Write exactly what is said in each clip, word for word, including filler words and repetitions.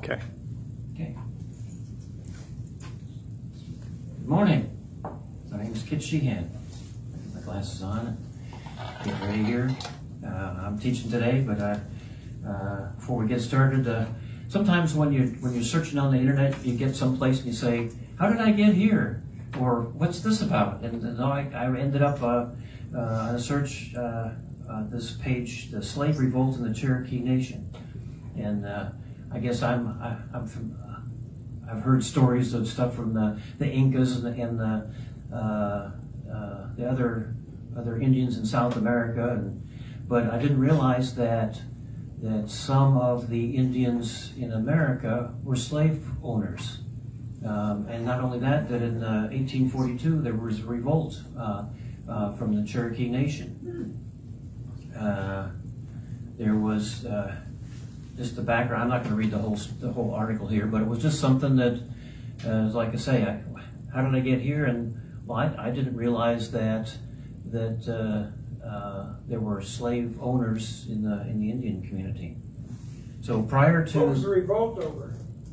Okay. Okay. Good morning. My name is Sheehan. My glasses on. Get ready here. Uh, I'm teaching today, but uh, uh, before we get started, uh, sometimes when you when you're searching on the internet, you get someplace and you say, "How did I get here?" Or "What's this about?" And, and I, I ended up uh, uh, on a search uh, uh, this page, the Slave Revolt in the Cherokee Nation, and uh, I guess I'm I, I'm from, uh, I've heard stories of stuff from the the Incas and the, and the uh, uh, the other other Indians in South America, and but I didn't realize that that some of the Indians in America were slave owners. Um, and not only that, that in uh, eighteen forty-two there was a revolt uh, uh, from the Cherokee Nation. Uh, there was uh, just the background. I'm not going to read the whole the whole article here, but it was just something that, uh, like I say, I, how did I get here? And well, I, I didn't realize that that uh, uh, there were slave owners in the in the Indian community. So prior to what was the revolt over?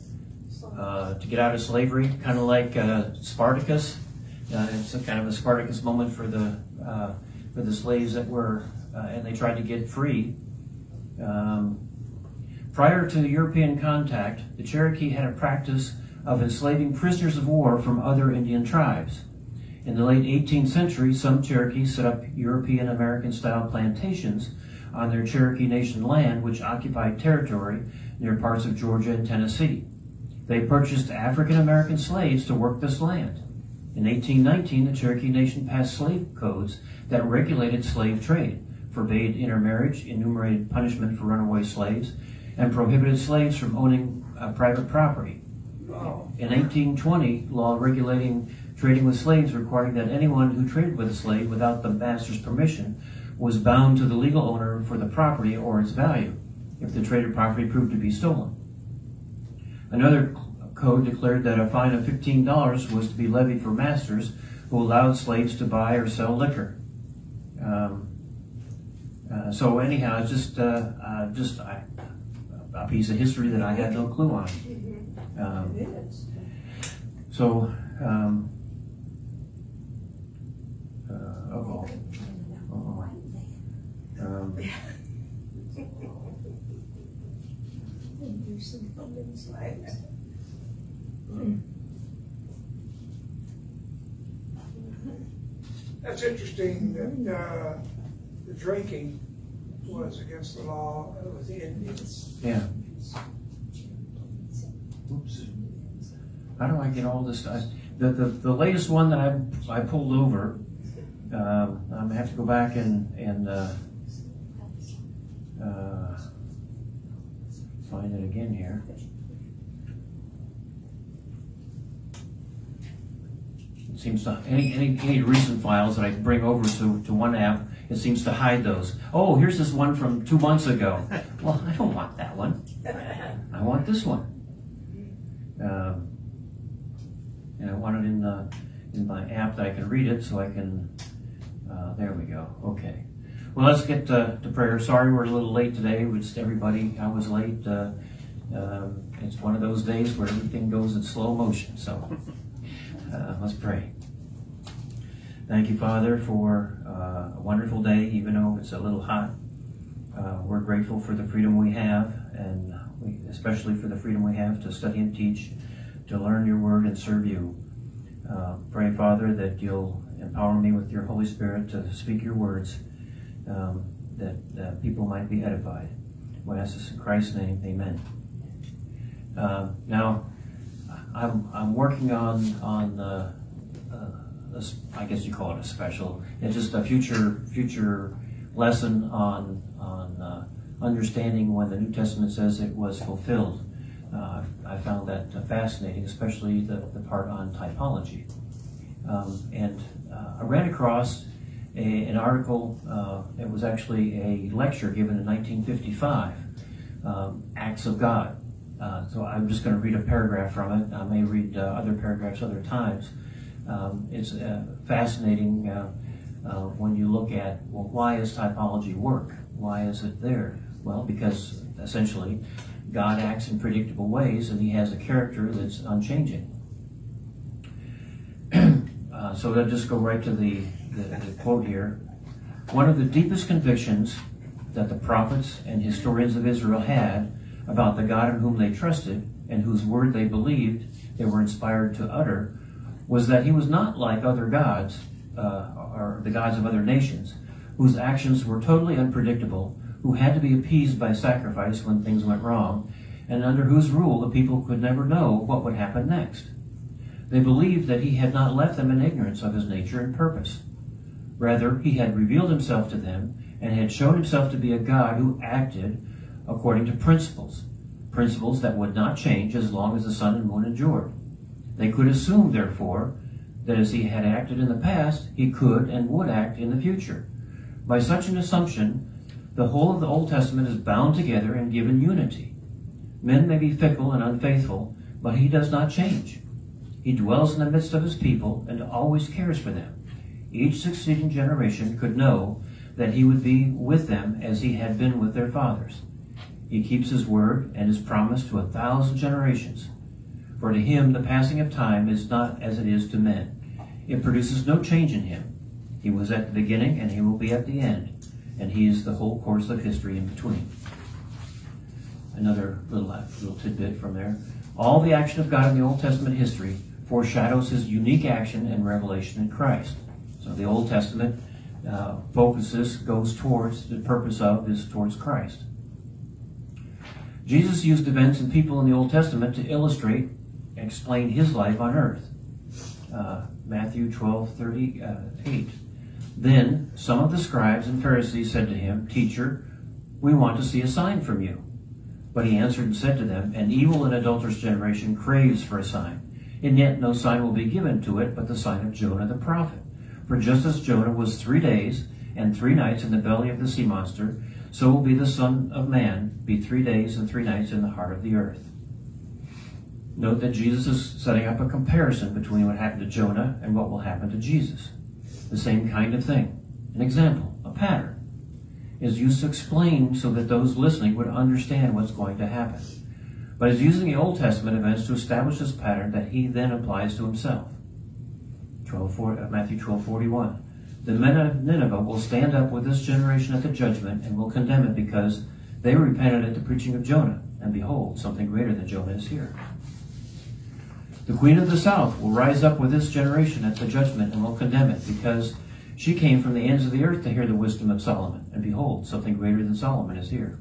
Uh, to get out of slavery, kind of like uh, Spartacus. Uh, it's a kind of a Spartacus moment for the uh, for the slaves that were, uh, and they tried to get free. Um, prior to the European contact, the Cherokee had a practice of enslaving prisoners of war from other Indian tribes. In the late eighteenth century, some Cherokees set up European American-style plantations on their Cherokee Nation land, which occupied territory near parts of Georgia and Tennessee. They purchased African-American slaves to work this land. In eighteen nineteen, the Cherokee Nation passed slave codes that regulated slave trade, forbade intermarriage, enumerated punishment for runaway slaves, and prohibited slaves from owning uh, private property. Oh. In eighteen twenty, law regulating trading with slaves required that anyone who traded with a slave without the master's permission was bound to the legal owner for the property or its value, if the traded property proved to be stolen. Another code declared that a fine of fifteen dollars was to be levied for masters who allowed slaves to buy or sell liquor. Um, uh, so anyhow, it's just uh, uh, just uh, a piece of history that I had no clue on. Um, so, um, uh, uh-oh. Uh-oh. Um, That's interesting that uh, the drinking was against the law with the Indians. yeah. Oops. How do I get all this? I, the, the the latest one that I I pulled over. Um, I'm gonna have to go back and and uh, uh, find it again here. It seems to any any any recent files that I bring over to to one app, it seems to hide those. Oh, here's this one from two months ago. Well, I don't want that one. I want this one. Um, and I want it in the in my app that I can read it, so I can. Uh, there we go. Okay. Well, let's get to, to prayer. Sorry we're a little late today. We just everybody. I was late. Uh, um, it's one of those days where everything goes in slow motion. So uh, let's pray. Thank you, Father, for uh, a wonderful day, even though it's a little hot. Uh, we're grateful for the freedom we have, and we, especially for the freedom we have to study and teach, to learn your word and serve you. Uh, pray, Father, that you'll empower me with your Holy Spirit to speak your words, um, that uh, people might be edified. We ask this in Christ's name, amen. Uh, now, I'm, I'm working on, on uh, uh, a, I guess you call it a special, it's just a future future lesson on, on uh, understanding when the New Testament says it was fulfilled. Uh, I found that uh, fascinating, especially the, the part on typology. Um, and uh, I ran across a, an article, uh, it was actually a lecture given in nineteen fifty-five, um, Acts of God. Uh, so I'm just going to read a paragraph from it. I may read uh, other paragraphs other times. Um, it's uh, fascinating uh, uh, when you look at, well, why does typology work? Why is it there? Well, because essentially God acts in predictable ways, and he has a character that's unchanging. uh, so I'll just go right to the, the, the quote here. One of the deepest convictions that the prophets and historians of Israel had about the God in whom they trusted and whose word they believed they were inspired to utter was that he was not like other gods, uh, or the gods of other nations, whose actions were totally unpredictable, who had to be appeased by sacrifice when things went wrong, and under whose rule the people could never know what would happen next. They believed that he had not left them in ignorance of his nature and purpose. Rather, he had revealed himself to them and had shown himself to be a God who acted according to principles, principles that would not change as long as the sun and moon endured. They could assume, therefore, that as he had acted in the past, he could and would act in the future. By such an assumption, the whole of the Old Testament is bound together and given unity. Men may be fickle and unfaithful, but he does not change. He dwells in the midst of his people and always cares for them. Each succeeding generation could know that he would be with them as he had been with their fathers. He keeps his word and his promise to a thousand generations. For to him the passing of time is not as it is to men. It produces no change in him. He was at the beginning and he will be at the end, and he is the whole course of history in between. Another little, little tidbit from there. All the action of God in the Old Testament history foreshadows his unique action and revelation in Christ. So the Old Testament uh, focuses, goes towards, the purpose of is towards Christ. Jesus used events and people in the Old Testament to illustrate and explain his life on earth. Uh, Matthew twelve thirty-eight. Then some of the scribes and Pharisees said to him, "Teacher, we want to see a sign from you." But he answered and said to them, "An evil and adulterous generation craves for a sign, and yet no sign will be given to it but the sign of Jonah the prophet. For just as Jonah was three days and three nights in the belly of the sea monster, so will be the Son of Man be three days and three nights in the heart of the earth." Note that Jesus is setting up a comparison between what happened to Jonah and what will happen to Jesus. The same kind of thing. An example, a pattern, is used to explain so that those listening would understand what's going to happen. But is using the Old Testament events to establish this pattern that he then applies to himself. Matthew twelve forty-one. The men of Nineveh will stand up with this generation at the judgment and will condemn it because they repented at the preaching of Jonah. And behold, something greater than Jonah is here. The queen of the south will rise up with this generation at the judgment and will condemn it because she came from the ends of the earth to hear the wisdom of Solomon. And behold, something greater than Solomon is here.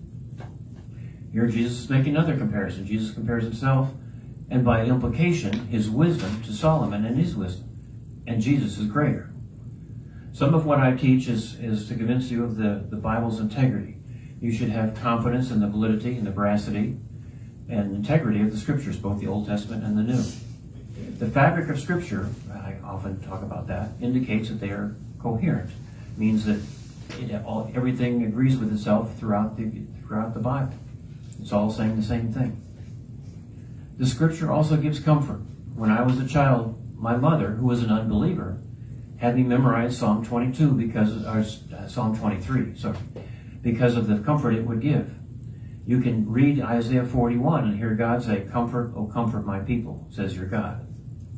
Here Jesus is making another comparison. Jesus compares himself and by implication his wisdom to Solomon and his wisdom. And Jesus is greater. Some of what I teach is, is to convince you of the, the Bible's integrity. You should have confidence in the validity and the veracity and integrity of the Scriptures, both the Old Testament and the New. The fabric of Scripture, I often talk about that, indicates that they are coherent. It means that it, all, everything agrees with itself throughout the, throughout the Bible. It's all saying the same thing. The Scripture also gives comfort. When I was a child, my mother, who was an unbeliever, had me memorize Psalm twenty-two because, or uh, Psalm twenty-three, sorry, because of the comfort it would give. You can read Isaiah forty-one and hear God say, "Comfort, O comfort my people, says your God."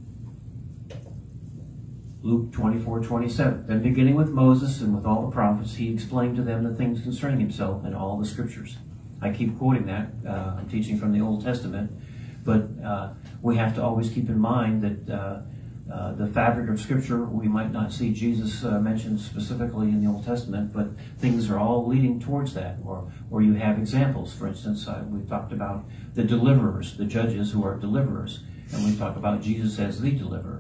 Luke twenty-four twenty-seven. Then beginning with Moses and with all the prophets, he explained to them the things concerning himself in all the Scriptures. I keep quoting that. Uh, I'm teaching from the Old Testament. But uh, we have to always keep in mind that uh, uh, the fabric of Scripture, we might not see Jesus uh, mentioned specifically in the Old Testament, but things are all leading towards that. Or, or you have examples. For instance, uh, we've talked about the deliverers, the judges who are deliverers, and we've talked about Jesus as the deliverer.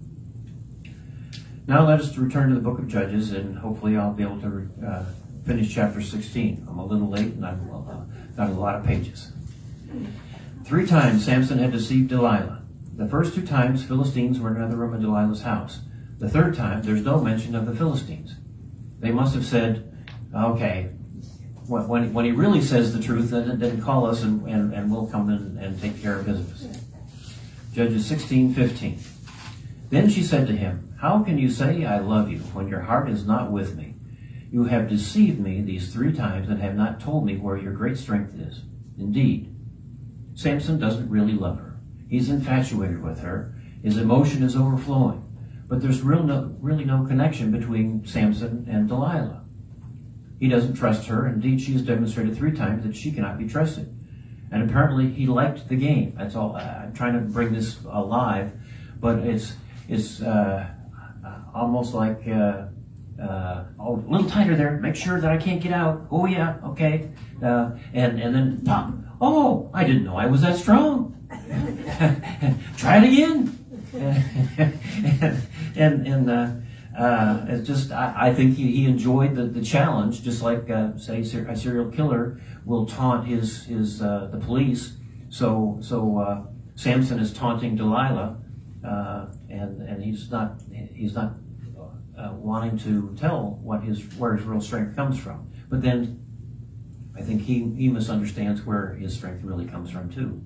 Now let us return to the book of Judges, and hopefully I'll be able to uh, finish chapter sixteen. I'm a little late, and I've uh, got a lot of pages. Three times Samson had deceived Delilah. The first two times, Philistines were in another room in Delilah's house. The third time, there's no mention of the Philistines. They must have said, okay, when, when he really says the truth, then, then call us and, and, and we'll come in and take care of business. Judges sixteen fifteen. Then she said to him, "How can you say I love you when your heart is not with me? You have deceived me these three times and have not told me where your great strength is. Indeed, Samson doesn't really love her. He's infatuated with her. His emotion is overflowing. But there's real no, really no connection between Samson and Delilah. He doesn't trust her. Indeed, she has demonstrated three times that she cannot be trusted. And apparently he liked the game. That's all. I'm trying to bring this alive, but it's it's uh, almost like, uh, uh, oh, a little tighter there. Make sure that I can't get out. Oh yeah, okay. Uh, and and then pop. Oh, I didn't know I was that strong. Try it again. and and, and uh, uh, it's just I, I think he, he enjoyed the, the challenge, just like uh, say a serial killer will taunt his his uh, the police. So so uh, Samson is taunting Delilah, uh, and and he's not he's not uh, wanting to tell what his where his real strength comes from. But then I think he he misunderstands where his strength really comes from too.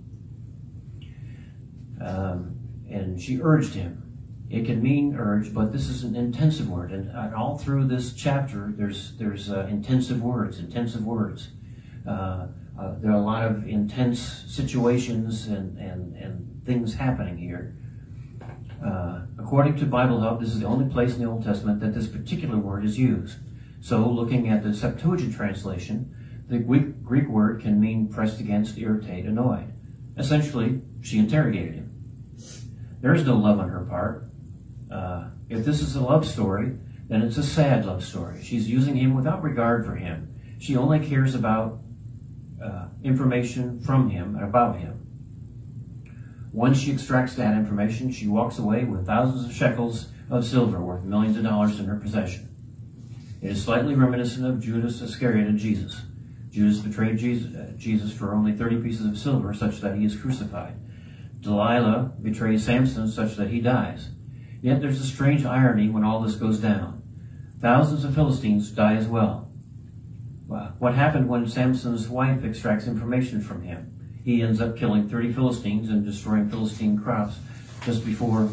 Um, and she urged him. It can mean urge, but this is an intensive word, and uh, all through this chapter, there's there's uh, intensive words, intensive words. Uh, uh, there are a lot of intense situations and and and things happening here. Uh, according to Bible Hub, this is the only place in the Old Testament that this particular word is used. So, looking at the Septuagint translation, the Greek, Greek word can mean pressed against, irritate, annoyed. Essentially, she interrogated him. There is no love on her part. Uh, if this is a love story, then it's a sad love story. She's using him without regard for him. She only cares about uh, information from him and about him. Once she extracts that information, she walks away with thousands of shekels of silver worth millions of dollars in her possession. It is slightly reminiscent of Judas Iscariot and Jesus. Judas betrayed Jesus, uh, Jesus for only thirty pieces of silver, such that he is crucified. Delilah betrays Samson such that he dies. Yet there's a strange irony when all this goes down. Thousands of Philistines die as well. Well, what happened when Samson's wife extracts information from him? He ends up killing thirty Philistines and destroying Philistine crops just before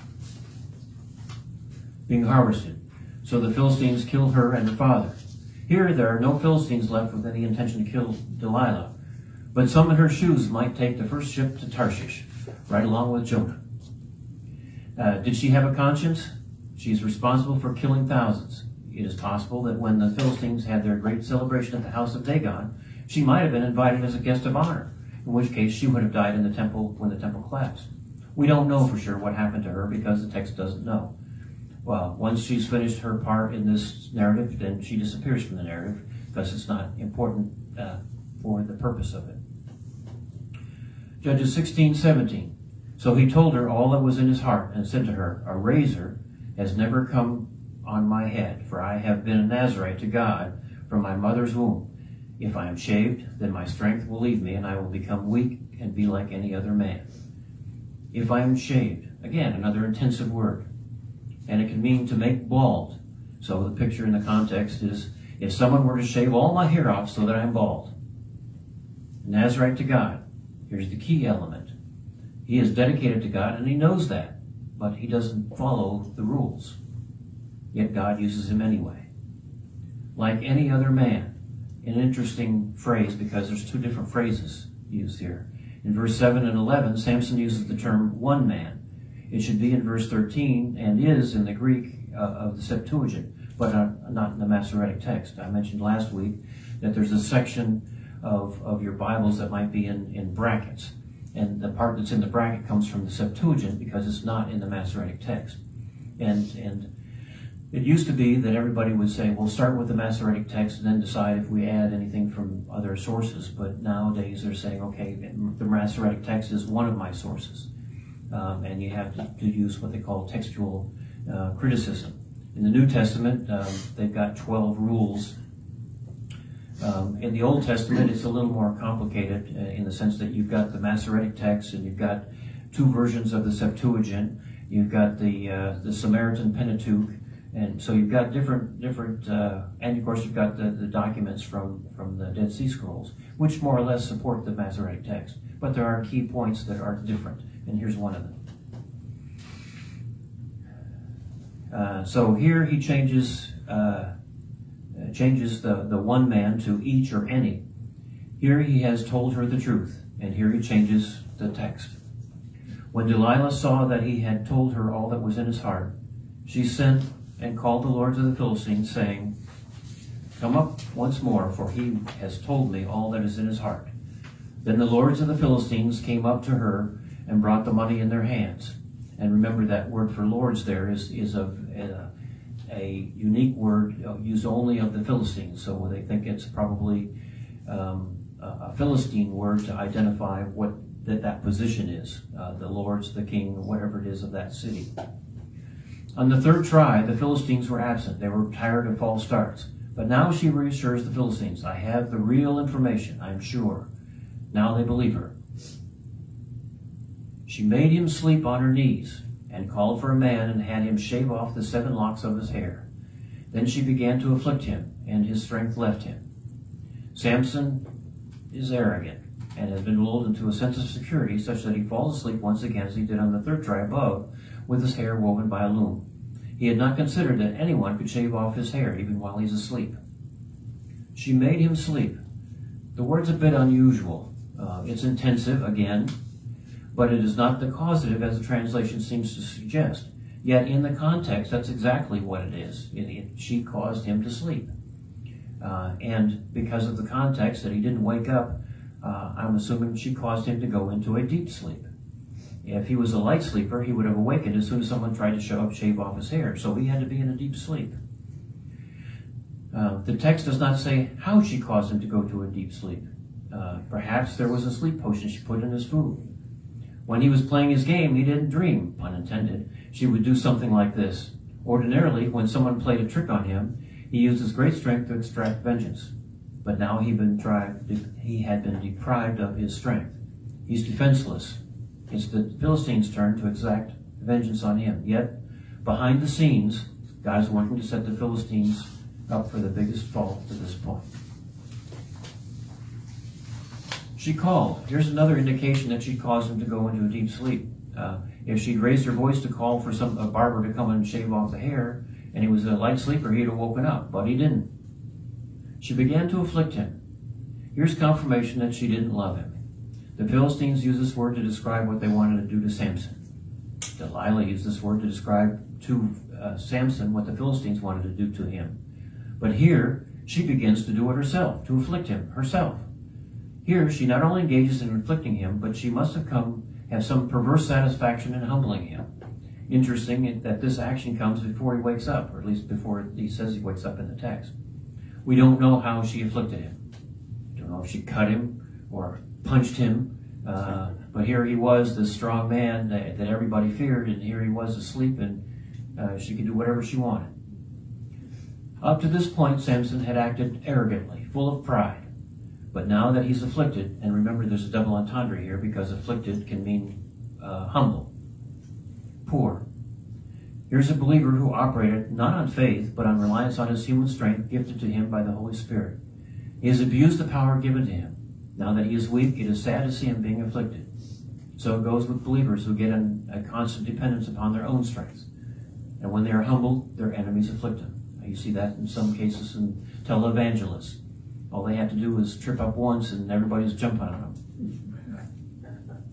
being harvested. So the Philistines kill her and her father. Here there are no Philistines left with any intention to kill Delilah, but some in her shoes might take the first ship to Tarshish, right along with Jonah. Uh, did she have a conscience? She is responsible for killing thousands. It is possible that when the Philistines had their great celebration at the house of Dagon, she might have been invited as a guest of honor, in which case she would have died in the temple when the temple collapsed. We don't know for sure what happened to her because the text doesn't know. Well, once she's finished her part in this narrative, then she disappears from the narrative because it's not important uh, for the purpose of it. Judges sixteen seventeen. So he told her all that was in his heart and said to her, a razor has never come on my head, for I have been a Nazarite to God from my mother's womb. If I am shaved, then my strength will leave me, and I will become weak and be like any other man. If I am shaved, again, another intensive word. And it can mean to make bald. So the picture in the context is, if someone were to shave all my hair off so that I'm bald. Nazarite to God. Here's the key element. He is dedicated to God, and he knows that, but he doesn't follow the rules. Yet God uses him anyway. Like any other man. An interesting phrase, because there's two different phrases used here. In verse seven and eleven, Samson uses the term one man. It should be in verse thirteen, and is in the Greek uh, of the Septuagint, but uh, not in the Masoretic text. I mentioned last week that there's a section of, of your Bibles that might be in, in brackets. And the part that's in the bracket comes from the Septuagint because it's not in the Masoretic text. And, and it used to be that everybody would say, we'll start with the Masoretic text and then decide if we add anything from other sources. But nowadays they're saying, okay, the Masoretic text is one of my sources. Um, and you have to, to use what they call textual uh, criticism. In the New Testament, um, they've got twelve rules. Um, in the Old Testament, it's a little more complicated uh, in the sense that you've got the Masoretic text and you've got two versions of the Septuagint. You've got the uh, the Samaritan Pentateuch, and so you've got different different, uh, and of course you've got the, the documents from from the Dead Sea Scrolls, which more or less support the Masoretic text. But there are key points that are different, and here's one of them. Uh, so here he changes uh, changes the, the one man to each or any. Here he has told her the truth, and here he changes the text. When Delilah saw that he had told her all that was in his heart, she sent and called the lords of the Philistines, saying, "Come up once more, for he has told me all that is in his heart." Then the lords of the Philistines came up to her and brought the money in their hands. And remember, that word for lords there is, is a, a, a unique word used only of the Philistines. So they think it's probably um, a Philistine word to identify what that, that position is. Uh, the lords, the king, whatever it is of that city. On the third try, the Philistines were absent. They were tired of false starts. But now she reassures the Philistines, "I have the real information, I'm sure." Now they believe her. She made him sleep on her knees and called for a man and had him shave off the seven locks of his hair. Then she began to afflict him, and his strength left him. Samson is arrogant and has been lulled into a sense of security such that he falls asleep once again, as he did on the third try above, with his hair woven by a loom. He had not considered that anyone could shave off his hair even while he's asleep. She made him sleep. The word's a bit unusual. Uh, it's intensive, again, but it is not the causative as the translation seems to suggest. Yet in the context, that's exactly what it is. It, it, she caused him to sleep. Uh, and because of the context that he didn't wake up, uh, I'm assuming she caused him to go into a deep sleep. If he was a light sleeper, he would have awakened as soon as someone tried to show up, shave off his hair. So he had to be in a deep sleep. Uh, the text does not say how she caused him to go to a deep sleep. Uh, perhaps there was a sleep potion she put in his food. When he was playing his game, he didn't dream, pun intended. She would do something like this. Ordinarily, when someone played a trick on him, he used his great strength to extract vengeance. But now he, been tried, he had been deprived of his strength. He's defenseless. It's the Philistines' turn to exact vengeance on him. Yet, behind the scenes, God is working to set the Philistines up for the biggest fall to this point. She called. Here's another indication that she caused him to go into a deep sleep. Uh, if she'd raised her voice to call for some a barber to come and shave off the hair, and he was a light sleeper, he'd have woken up, but he didn't. She began to afflict him. Here's confirmation that she didn't love him. The Philistines use this word to describe what they wanted to do to Samson. Delilah used this word to describe to uh, Samson what the Philistines wanted to do to him. But here, she begins to do it herself, to afflict him herself. Here, she not only engages in afflicting him, but she must have come have some perverse satisfaction in humbling him. Interesting that this action comes before he wakes up, or at least before he says he wakes up in the text. We don't know how she afflicted him. We don't know if she cut him or punched him, uh, but here he was, this strong man that, that everybody feared, and here he was asleep, and uh, she could do whatever she wanted. Up to this point, Samson had acted arrogantly, full of pride. But now that he's afflicted, and remember there's a double entendre here because afflicted can mean uh, humble, poor. Here's a believer who operated not on faith, but on reliance on his human strength gifted to him by the Holy Spirit. He has abused the power given to him. Now that he is weak, it is sad to see him being afflicted. So it goes with believers who get in a constant dependence upon their own strength. And when they are humbled, their enemies afflict them. You see that in some cases in televangelists. All they have to do is trip up once and everybody's jumping on them.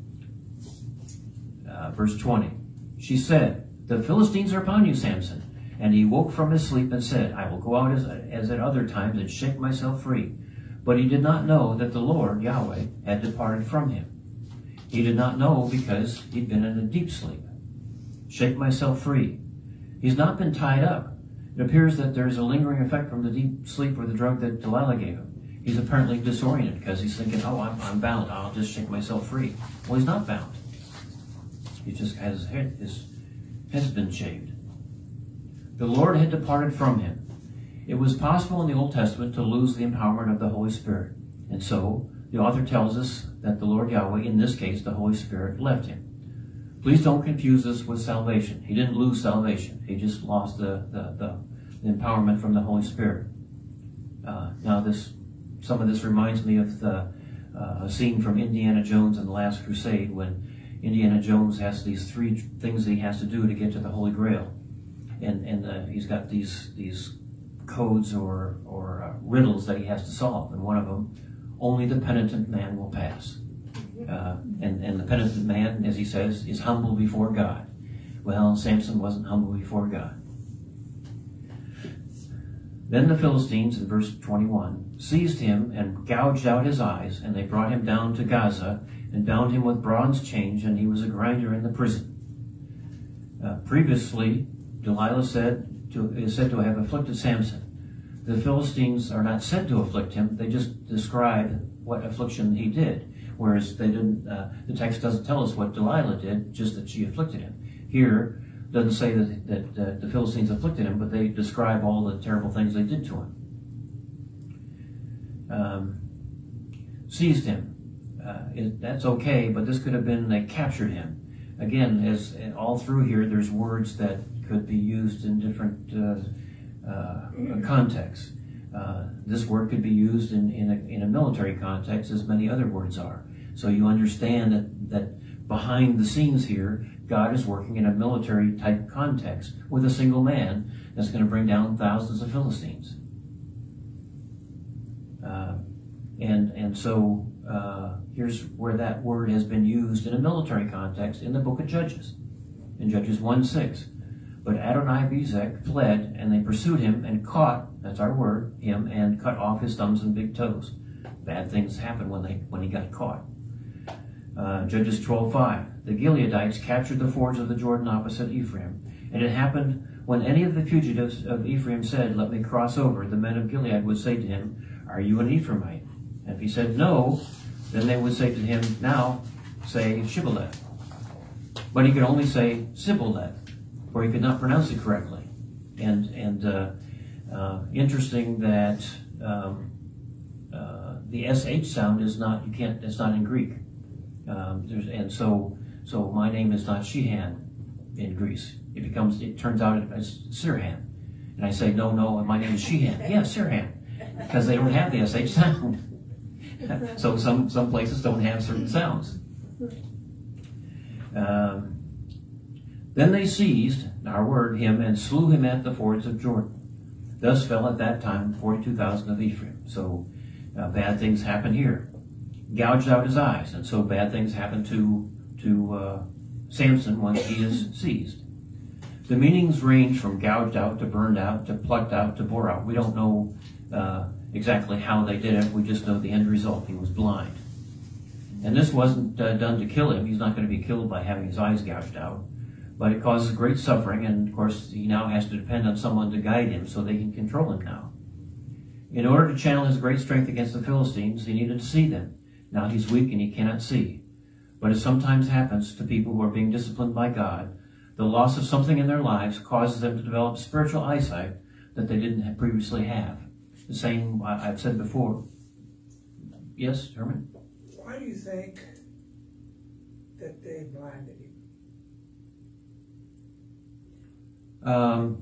Uh, verse twenty. She said, "The Philistines are upon you, Samson." And he woke from his sleep and said, "I will go out as, as at other times and shake myself free." But he did not know that the Lord, Yahweh, had departed from him. He did not know because he'd been in a deep sleep. Shake myself free. He's not been tied up. It appears that there's a lingering effect from the deep sleep or the drug that Delilah gave him. He's apparently disoriented because he's thinking, oh, I'm, I'm bound. I'll just shake myself free. Well, he's not bound. He just has his head, his head's been shaved. The Lord had departed from him. It was possible in the Old Testament to lose the empowerment of the Holy Spirit. And so the author tells us that the Lord Yahweh, in this case, the Holy Spirit, left him. Please don't confuse this with salvation. He didn't lose salvation. He just lost the, the, the, the empowerment from the Holy Spirit. Uh, now, this some of this reminds me of the uh, a scene from Indiana Jones and the Last Crusade when Indiana Jones has these three things that he has to do to get to the Holy Grail. And, and uh, he's got these, these codes or, or uh, riddles that he has to solve. And one of them only the penitent man will pass. Uh, and, and the penitent man, as he says, is humble before God. Well, Samson wasn't humble before God. Then the Philistines, in verse twenty-one, seized him and gouged out his eyes, and they brought him down to Gaza and bound him with bronze chains, and he was a grinder in the prison. Uh, previously, Delilah said to, is said to have afflicted Samson. The Philistines are not said to afflict him; they just describe what affliction he did. Whereas they didn't. Uh, the text doesn't tell us what Delilah did; just that she afflicted him. Here, doesn't say that, that uh, the Philistines afflicted him, but they describe all the terrible things they did to him. Um, seized him. Uh, it, that's okay, but this could have been they captured him. Again, as all through here, there's words that could be used in different uh, uh, contexts. Uh, this word could be used in, in, a, in a military context, as many other words are. So you understand that, that behind the scenes here, God is working in a military type context with a single man that's going to bring down thousands of Philistines. Uh, and, and so uh, here's where that word has been used in a military context in the book of Judges, in Judges one six. But Adonai-Bezek fled, and they pursued him and caught, that's our word, him, and cut off his thumbs and big toes. Bad things happened when, they, when he got caught. Uh, Judges twelve five. The Gileadites captured the fords of the Jordan opposite Ephraim. And it happened when any of the fugitives of Ephraim said, "Let me cross over," the men of Gilead would say to him, "Are you an Ephraimite?" And if he said no, then they would say to him, "Now say Shibboleth." But he could only say Sibboleth, for he could not pronounce it correctly. And and uh, uh, interesting that um, uh, the S H sound is not, you can't, it's not in Greek. Um, there's, and so so my name is not Sheehan in Greece. It becomes, it turns out it's Sirhan. And I say, no, no, my name is Sheehan. Yeah, Sirhan. Because they don't have the S H sound. So some, some places don't have certain sounds. Um, then they seized, our word, him, and slew him at the fords of Jordan. Thus fell at that time forty-two thousand of Ephraim. So uh, bad things happen here. Gouged out his eyes, and so bad things happen to, to uh, Samson once he is seized. The meanings range from gouged out to burned out to plucked out to bore out. We don't know uh, exactly how they did it. We just know the end result. He was blind. And this wasn't uh, done to kill him. He's not going to be killed by having his eyes gouged out. But it causes great suffering, and of course he now has to depend on someone to guide him so they can control him now. In order to channel his great strength against the Philistines, he needed to see them. Now he's weak and he cannot see. But it sometimes happens to people who are being disciplined by God. The loss of something in their lives causes them to develop spiritual eyesight that they didn't previously have. The same I've said before. Yes, Herman? Why do you think that they blinded him? Um,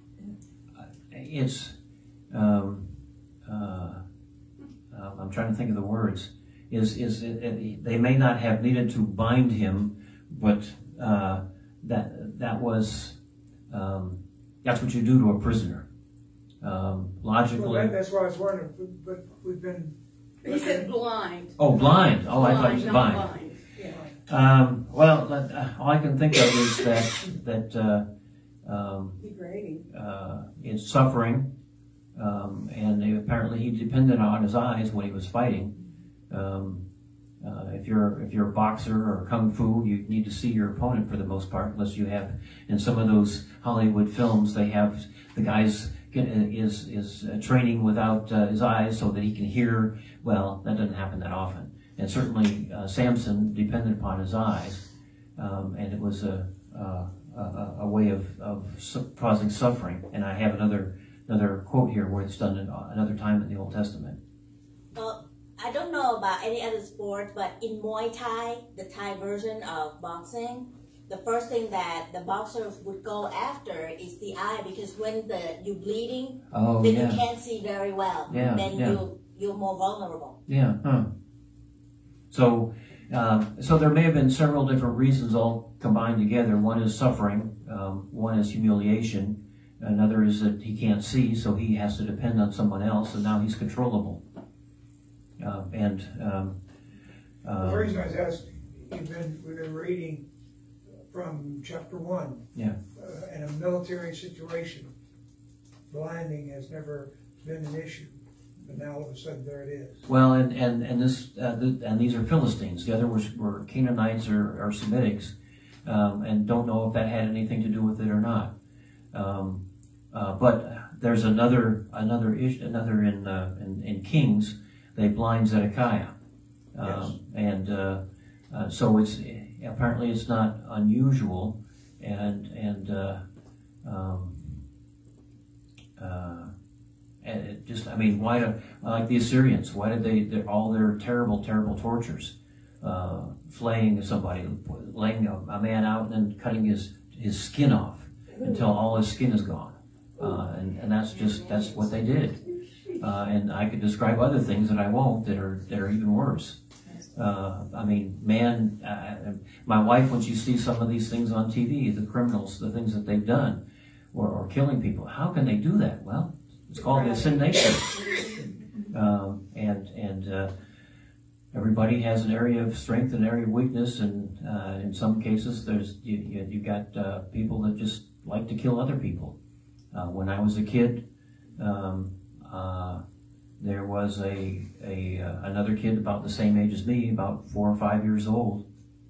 it's, um, uh, uh, I'm trying to think of the words. Is is it, it, they may not have needed to bind him, but uh, that that was um, that's what you do to a prisoner. Um, logically, well, that, that's why I was wondering. But we've been. He said blind. Oh, blind. Oh, I thought you said blind. blind. blind. Yeah. Um, well, uh, all I can think of is that that uh, um, Degrading. uh, it's suffering, um, and they, apparently he depended on his eyes when he was fighting. Um, uh, if you're if you're a boxer or kung fu, you need to see your opponent for the most part, unless you have. In some of those Hollywood films, they have the guys get, is is uh, training without uh, his eyes so that he can hear. Well, that doesn't happen that often, and certainly uh, Samson depended upon his eyes, um, and it was a a, a, a way of of su causing suffering. And I have another another quote here where it's done in, another time in the Old Testament. Well, I don't know about any other sport, but in Muay Thai, the Thai version of boxing, the first thing that the boxers would go after is the eye, because when the you're bleeding, Oh, then yeah. you can't see very well. Yeah, then yeah. you you're more vulnerable. Yeah, huh. So, um, so there may have been several different reasons all combined together. One is suffering, um, one is humiliation, another is that he can't see, so he has to depend on someone else, and now he's controllable. uh, and um, uh, The reason I was asking, you've been, we've been reading from chapter one. Yeah. Uh, in a military situation, blinding has never been an issue, but now all of a sudden there it is. Well, and and and this uh, th and these are Philistines. The other was were Canaanites or, or Semitics, um, and don't know if that had anything to do with it or not. Um, uh, but there's another another issue, another in, uh, in in Kings. They blind Zedekiah, um, Yes. and uh, uh, so it's apparently it's not unusual, and and uh, um, uh, and it just I mean why do like the Assyrians? Why did they they're, all their terrible terrible tortures, uh, flaying somebody, laying a, a man out and then cutting his his skin off until all his skin is gone, uh, and and that's just that's what they did. Uh, and I could describe other things that I won't that are that are even worse. Uh, I mean, man, uh, my wife, when she sees some of these things on T V, the criminals, the things that they've done, or, or killing people, how can they do that? Well, it's called the sin nature. Um, and and uh, everybody has an area of strength and an area of weakness, and uh, in some cases, there's you you, you got uh, people that just like to kill other people. Uh, when I was a kid. Um, Uh, there was a, a uh, another kid about the same age as me, about four or five years old,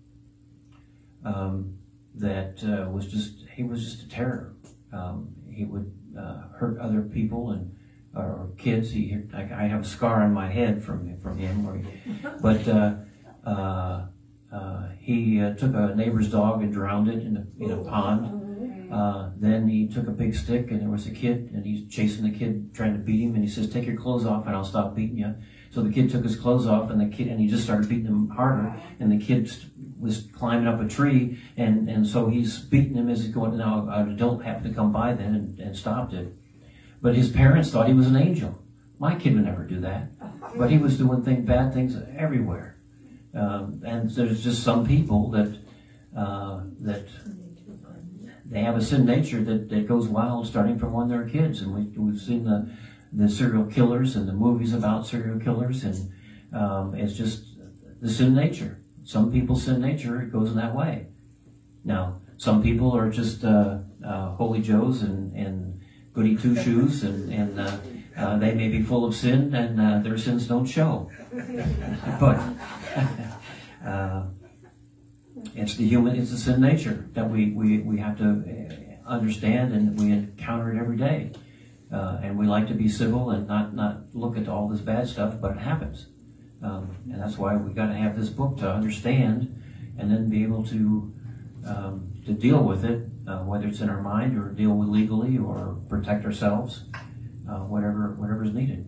um, that uh, was just, he was just a terror. Um, he would uh, hurt other people and or kids. He, I, I have a scar on my head from from him. Where he, but uh, uh, uh, he uh, took a neighbor's dog and drowned it in a, in a pond. Uh, then he took a big stick, and there was a kid, and he's chasing the kid, trying to beat him, and he says, "Take your clothes off, and I'll stop beating you." So the kid took his clothes off, and the kid, and he just started beating him harder, and the kid was climbing up a tree, and, and so he's beating him as he's going. Now, an adult happened to come by then and, and stopped it, but his parents thought he was an angel. My kid would never do that, but he was doing things, bad things everywhere, um, and there's just some people that uh, that. They have a sin nature that, that goes wild starting from when they're kids. And we, we've seen the, the serial killers and the movies about serial killers. And um, it's just the sin nature. Some people's sin nature, it goes in that way. Now, some people are just uh, uh, holy joes and, and goody two-shoes. And, and uh, uh, they may be full of sin and uh, their sins don't show. But... uh, It's the human, it's the sin nature that we, we, we have to understand, and we encounter it every day. Uh, and we like to be civil and not, not look at all this bad stuff, but it happens. Um, and that's why we've got to have this book to understand and then be able to, um, to deal with it, uh, whether it's in our mind or deal with legally or protect ourselves, uh, whatever, whatever is needed.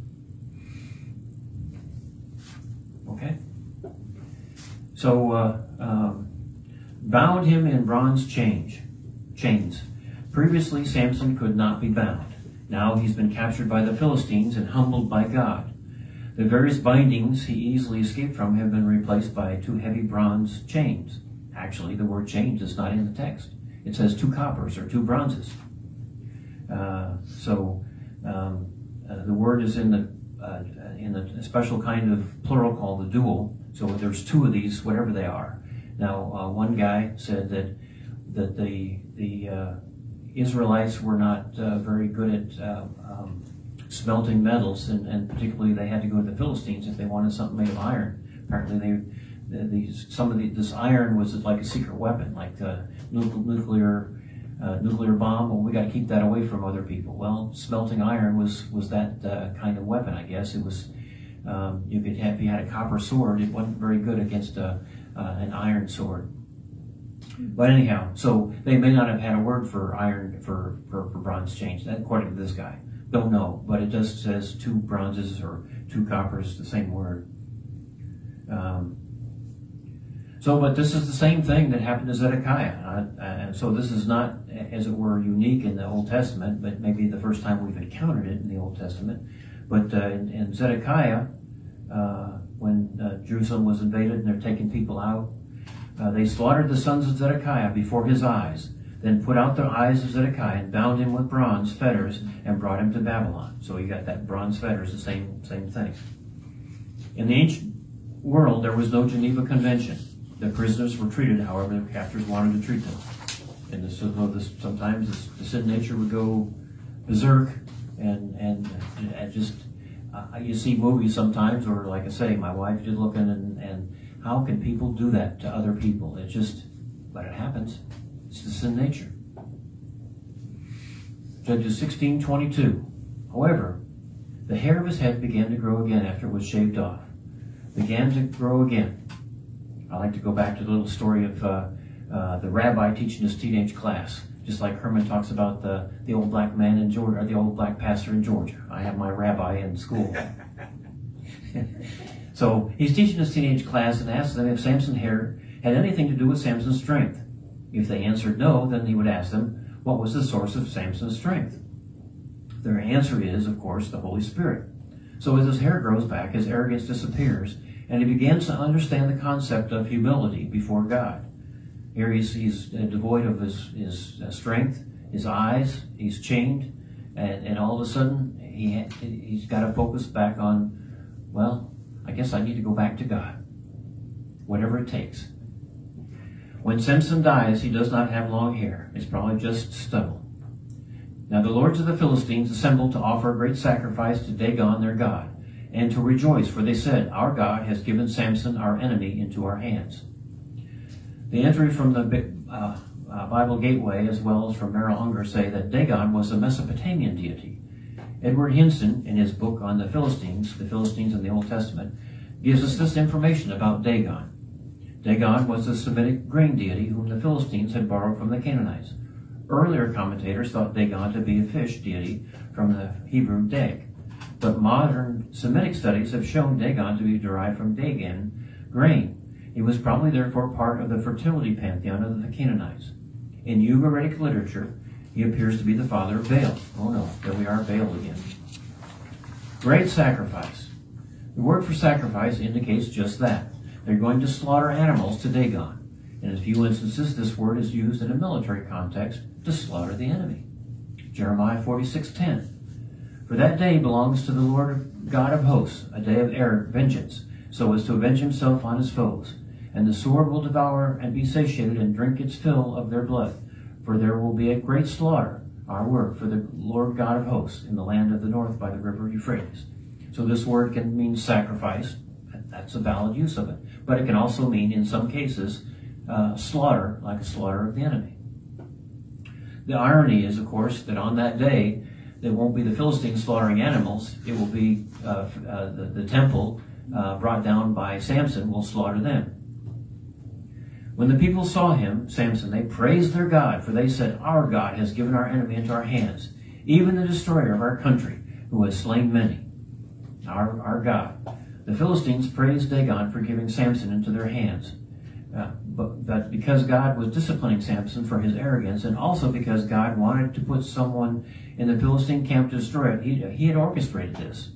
Okay? So, uh, um, bound him in bronze change, chains. Previously, Samson could not be bound. Now he's been captured by the Philistines and humbled by God. The various bindings he easily escaped from have been replaced by two heavy bronze chains. Actually, the word chains is not in the text. It says two coppers or two bronzes. Uh, so, um, uh, the word is in the uh, in the special kind of plural called the dual. So there's two of these, whatever they are. Now, uh, one guy said that that the the uh, Israelites were not uh, very good at uh, um, smelting metals, and, and particularly they had to go to the Philistines if they wanted something made of iron. Apparently, they the, these some of the, this iron was like a secret weapon, like a nuclear uh, nuclear bomb. Well, we got to keep that away from other people. Well, smelting iron was was that uh, kind of weapon, I guess. It was. Um, you could have, if you had a copper sword, it wasn't very good against a, uh, an iron sword. But anyhow, so they may not have had a word for iron, for, for, for bronze chains, that, according to this guy. Don't know, but it just says two bronzes or two coppers, the same word. Um, so, but this is the same thing that happened to Zedekiah. Uh, and so this is not, as it were, unique in the Old Testament, but maybe the first time we've encountered it in the Old Testament. But uh, in, in Zedekiah, uh, when uh, Jerusalem was invaded and they're taking people out, uh, they slaughtered the sons of Zedekiah before his eyes, then put out the eyes of Zedekiah and bound him with bronze fetters and brought him to Babylon. So you got that bronze fetters, the same same thing. In the ancient world, there was no Geneva Convention. The prisoners were treated however their captors wanted to treat them. And this, so this, sometimes this, the sin nature would go berserk, and and, and just uh, you see movies sometimes, or like I say, my wife did looking, and and how can people do that to other people? It just, but it happens. It's the sin nature. Judges sixteen twenty-two. However, the hair of his head began to grow again after it was shaved off. Began to grow again. I like to go back to the little story of uh, uh, the rabbi teaching his teenage class. Just like Herman talks about the, the old black man in Georgia, or the old black pastor in Georgia. I have my rabbi in school. So he's teaching his teenage class and asks them if Samson's hair had anything to do with Samson's strength. If they answered no, then he would ask them, what was the source of Samson's strength? Their answer is, of course, the Holy Spirit. So as his hair grows back, his arrogance disappears, and he begins to understand the concept of humility before God. Here he's, he's devoid of his, his strength, his eyes, he's chained, and, and all of a sudden he ha he's got to focus back on, well, I guess I need to go back to God, whatever it takes. When Samson dies, he does not have long hair. It's probably just stubble. Now the lords of the Philistines assembled to offer a great sacrifice to Dagon their god, and to rejoice, for they said, our God has given Samson, our enemy, into our hands. The entry from the uh, uh, Bible Gateway, as well as from Merrill Unger, say that Dagon was a Mesopotamian deity. Edward Hinson, in his book on the Philistines, the Philistines in the Old Testament, gives us this information about Dagon. Dagon was the Semitic grain deity whom the Philistines had borrowed from the Canaanites. Earlier commentators thought Dagon to be a fish deity from the Hebrew dag, but modern Semitic studies have shown Dagon to be derived from Dagan, grain. He was probably therefore part of the fertility pantheon of the Canaanites. In Ugaritic literature, he appears to be the father of Baal. Oh no, there we are, Baal again. Great sacrifice. The word for sacrifice indicates just that. They're going to slaughter animals to Dagon. In a few instances, this word is used in a military context to slaughter the enemy. Jeremiah forty-six ten. For that day belongs to the Lord God of hosts, a day of air vengeance, so as to avenge himself on his foes. And the sword will devour and be satiated and drink its fill of their blood. For there will be a great slaughter, our word, for the Lord God of hosts, in the land of the north by the river Euphrates. So this word can mean sacrifice. That's a valid use of it. But it can also mean, in some cases, uh, slaughter, like a slaughter of the enemy. The irony is, of course, that on that day, it won't be the Philistines slaughtering animals. It will be uh, uh, the, the temple uh, brought down by Samson will slaughter them. When the people saw him, Samson, they praised their God, for they said, our God has given our enemy into our hands, even the destroyer of our country, who has slain many. Our, our God. The Philistines praised Dagon for giving Samson into their hands. Uh, but, but because God was disciplining Samson for his arrogance, and also because God wanted to put someone in the Philistine camp to destroy it, he, he had orchestrated this.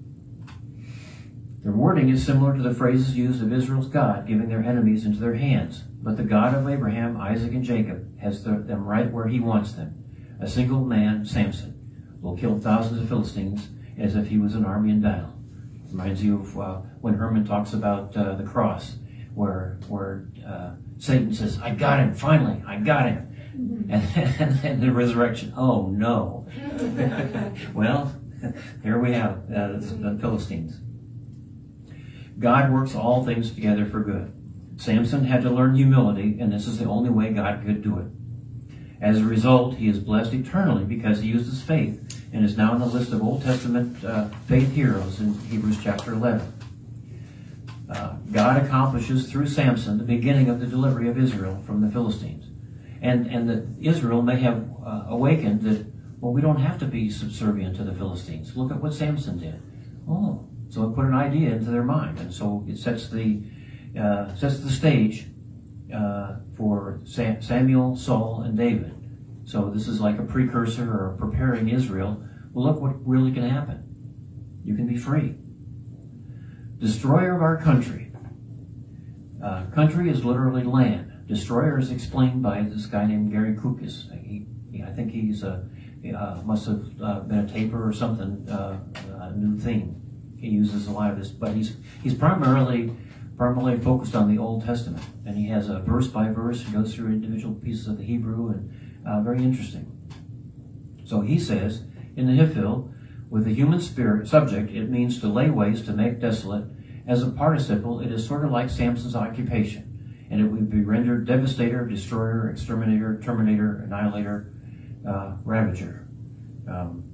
The wording is similar to the phrases used of Israel's God giving their enemies into their hands. But the God of Abraham, Isaac, and Jacob has the, them right where he wants them. A single man, Samson, will kill thousands of Philistines as if he was an army in battle. Reminds you of uh, when Herman talks about uh, the cross, where where uh, Satan says, I got him, finally, I got him. Mm-hmm. and, and the resurrection, oh no. Well, here we have uh, the Philistines. God works all things together for good. Samson had to learn humility, and this is the only way God could do it. As a result, he is blessed eternally because he used his faith and is now in the list of Old Testament uh, faith heroes in Hebrews chapter eleven. Uh, God accomplishes through Samson the beginning of the delivery of Israel from the Philistines. And, and that Israel may have uh, awakened that, well, we don't have to be subservient to the Philistines. Look at what Samson did. Oh, so it put an idea into their mind. And so it sets the, uh, sets the stage uh, for Sam, Samuel, Saul, and David. So this is like a precursor or preparing Israel. Well, look what really can happen. You can be free. Destroyer of our country. Uh, country is literally land. Destroyer is explained by this guy named Gary Kukis. He, he, I think he's a, uh, must have uh, been a taper or something, uh, a new theme. he uses a lot of this, but he's he's primarily primarily focused on the Old Testament, and he has a verse by verse. He goes through individual pieces of the Hebrew, and uh, very interesting. So he says in the Hiphil, with the human spirit subject, it means to lay waste, to make desolate. As a participle, it is sort of like Samson's occupation, and it would be rendered devastator, destroyer, exterminator, terminator, annihilator, uh, ravager. Um,